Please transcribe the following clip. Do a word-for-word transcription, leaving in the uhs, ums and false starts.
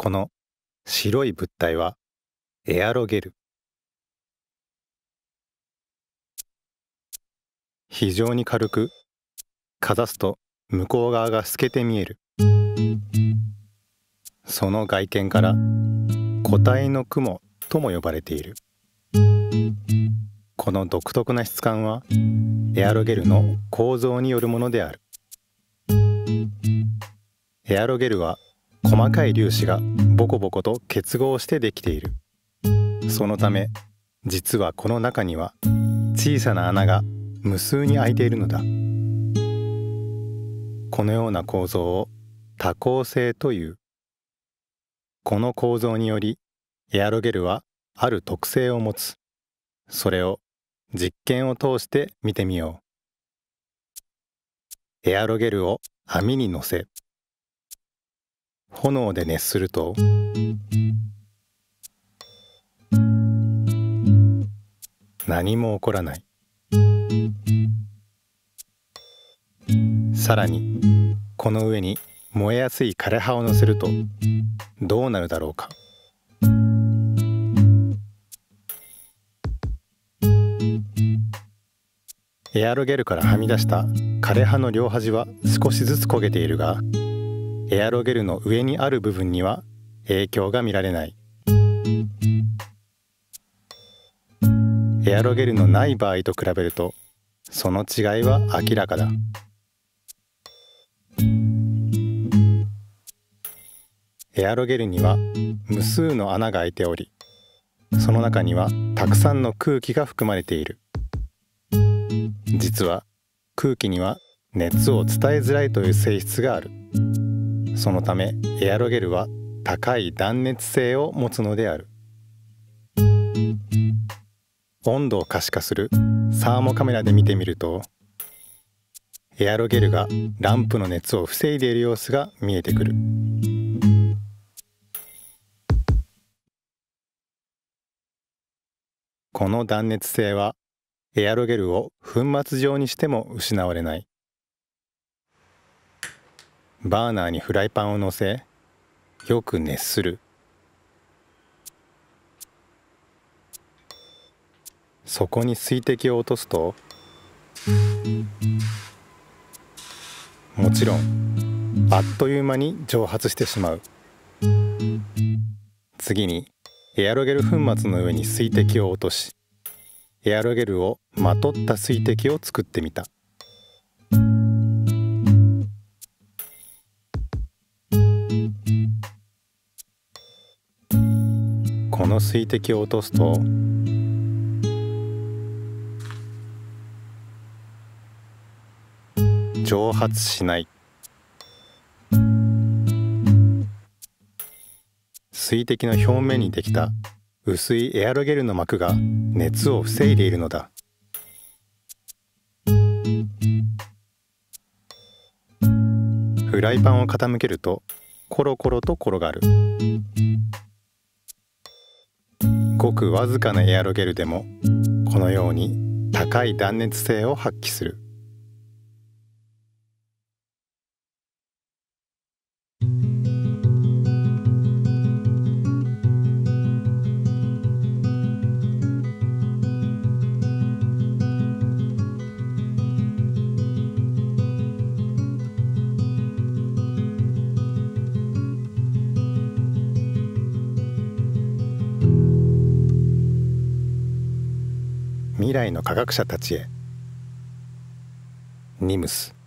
この白い物体はエアロゲル。非常に軽く、かざすと向こう側が透けて見える。その外見から固体の雲とも呼ばれている。この独特な質感はエアロゲルの構造によるものである。エアロゲルは細かい粒子がボコボコと結合してできている。そのため実はこの中には小さな穴が無数に開いているのだ。このような構造を多孔性という。この構造によりエアロゲルはある特性を持つ。それを実験を通して見てみよう。エアロゲルを網に乗せ、炎で熱すると何も起こらない。さらにこの上に燃えやすい枯葉を乗せるとどうなるだろうか。エアロゲルからはみ出した枯葉の両端は少しずつ焦げているが、エアロゲルの上にある部分には影響が見られない。エアロゲルのない場合と比べるとその違いは明らかだ。エアロゲルには無数の穴が開いており、その中にはたくさんの空気が含まれている。実は空気には熱を伝えづらいという性質がある。そのためエアロゲルは高い断熱性を持つのである。温度を可視化するサーモカメラで見てみると、エアロゲルがランプの熱を防いでいる様子が見えてくる。この断熱性はエアロゲルを粉末状にしても失われない。バーナーにフライパンを乗せ、よく熱する。そこに水滴を落とすと、もちろんあっという間に蒸発してしまう。次にエアロゲル粉末の上に水滴を落とし、エアロゲルをまとった水滴を作ってみた。この水滴を落とすと蒸発しない。水滴の表面にできた薄いエアロゲルの膜が熱を防いでいるのだ。フライパンを傾けるとコロコロと転がる。ごくわずかなエアロゲルでもこのように高い断熱性を発揮する。未来の科学者たちへ。ニムス。